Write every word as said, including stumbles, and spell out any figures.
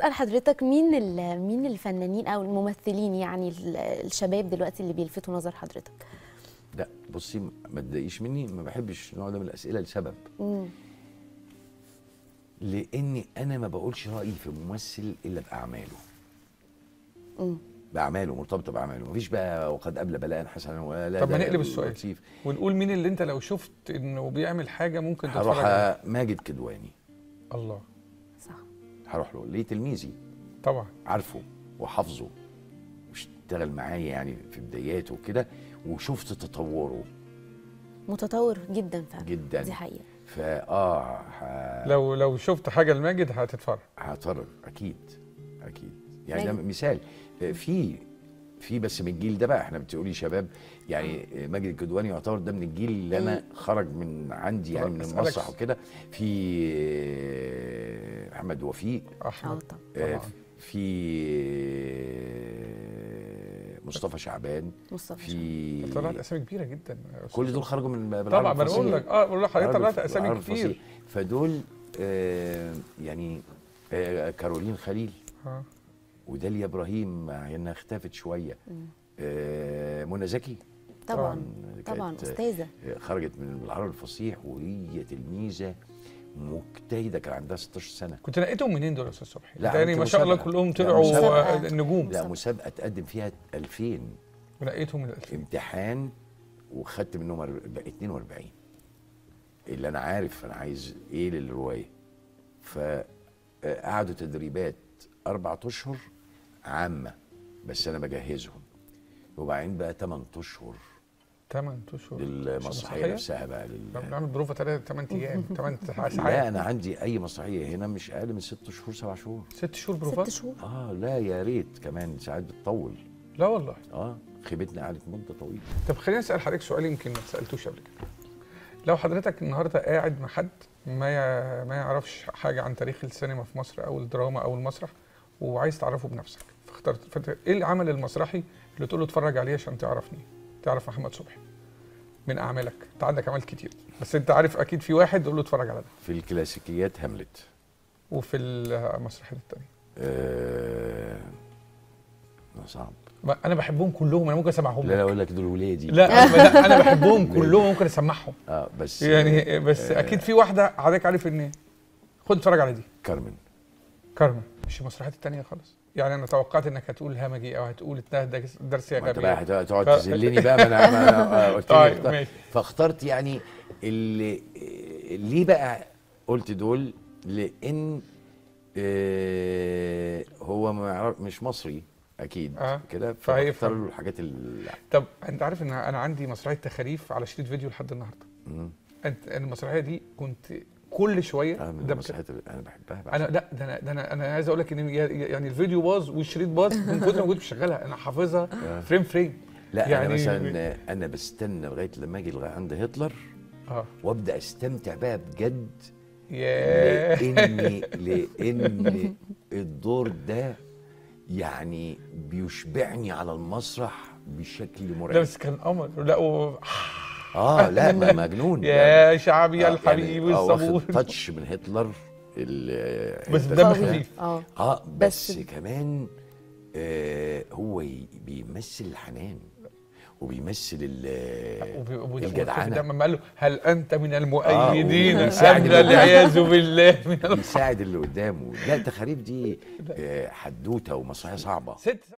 اسال حضرتك مين مين الفنانين او الممثلين يعني الشباب دلوقتي اللي بيلفتوا نظر حضرتك؟ لا بصي ما تضايقيش مني، ما بحبش النوع ده من الاسئله لسبب. امم لاني انا ما بقولش رايي في ممثل الا باعماله. امم باعماله، مرتبطه باعماله، مفيش بقى وقد قبل بلاء حسنا ولا. طب ما نقلب السؤال ونقول مين اللي انت لو شفت انه بيعمل حاجه ممكن تتفرج عليها؟ عليها. ماجد كدواني. الله، صح. هروح له ليه؟ تلميذي طبعا، عارفه وحافظه واشتغل معايا يعني في بداياته وكده، وشفت تطوره. متطور جدا فعلا جدا، دي حقيقه. فاه ح... لو لو شفت حاجه لماجد هتتفرج. هتفرج اكيد اكيد. يعني ده مثال في في بس من الجيل ده بقى، احنا بتقولي شباب يعني. ماجد الكدواني يعتبر ده من الجيل اللي انا خرج من عندي يعني من المسرح وكده. في محمد وفيق، احمد طبعا، في مصطفى شعبان، مصطفى في طلعت اسامي كبيره جدا. كل دول خرجوا من طبعا. ما انا بقول لك اه بقول لحضرتك طلعت اسامي كتير. فدول آه يعني آه كارولين خليل، اه وداليا ابراهيم مع انها اختفت شويه. آه منى زكي طبعا طبعا استاذه، خرجت من العرب الفصيح وهي تلميذه مجتهده، كان عندها ستاشر سنه. كنت نقيتهم منين دول يا استاذ صبحي؟ لا يعني ما شاء الله كلهم طلعوا نجوم. لا مسابقه تقدم فيها ألفين ونقيتهم من الألفين امتحان وخدت منهم اتنين واربعين اللي انا عارف انا عايز ايه للروايه. فقعدوا تدريبات اربع اشهر عامه بس انا بجهزهم، وبعدين بقى تمن اشهر تمن اشهر للمسرحيه نفسها بقى. بنعمل بروفه ثلاثة تمن ايام تمن ساعات. لا انا عندي اي مسرحيه هنا مش اقل من ست شهور سبع شهور. ست شهور بروفات؟ ست شهور اه لا يا ريت كمان، ساعات بتطول. لا والله. اه خيبتنا قعدت مده طويله. طب خليني اسال حضرتك سؤال يمكن ما اتسالتوش قبل كده. لو حضرتك النهارده قاعد مع حد ما ما يعرفش حاجه عن تاريخ السينما في مصر او الدراما او المسرح وعايز تعرفه بنفسك، فاخترت ايه العمل المسرحي اللي تقول له اتفرج عليه عشان تعرفني، تعرف محمد صبحي من اعمالك؟ انت عندك اعمال كتير بس انت عارف اكيد في واحد تقول له اتفرج على ده. في الكلاسيكيات هاملت. وفي المسرحيات الثانيه؟ آه... صعب. انا بحبهم كلهم، انا ممكن اسمعهم. لا لا اقول لك دول ولادي. لا لا انا بحبهم كلهم ممكن اسمعهم. اه بس يعني بس آه اكيد في واحده حضرتك عارف ان ايه. خد اتفرج على دي. كارمن. كارمن مش المسرحيات الثانيه خالص. يعني انا توقعت انك هتقول همجي او هتقول درس يا غبي. انت بقى هتقعد ف... تذلني بقى. ما انا ما انا قلت طيب ماشي. فاخترت يعني اللي ليه بقى قلت دول، لان آه هو ما مش مصري اكيد آه. كده، فاختار له الحاجات اللي... طب انت عارف ان انا عندي مسرحيه تخاريف على شريط فيديو لحد النهارده. امم انت المسرحيه دي كنت كل شويه آه ده المسرحيات اللي انا بحبها. انا لا ده انا ده انا انا عايز اقول لك ان يعني الفيديو باظ والشريط باظ من كتر ما كنت بشغلها. انا حافظها آه. فريم فريم. لا يعني انا مثلا انا بستنى لغايه لما اجي عند هتلر اه وابدا استمتع بقى بجد. ياه لاني لان الدور ده يعني بيشبعني على المسرح بشكل مرعب. لا بس كان قمر. لا و... اه لا ما مجنون يا شعبي يا الحبيب الصبور. يعني تاتش من هتلر بس دم خفيف. اه اه بس, بس كمان آه هو بيمثل الحنان وبيمثل الجدعنه. لما قال له هل انت من المؤيدين ام والعياذ بالله من بيساعد اللي قدامه. لا تخاريف دي حدوته ومسرحيه صعبه.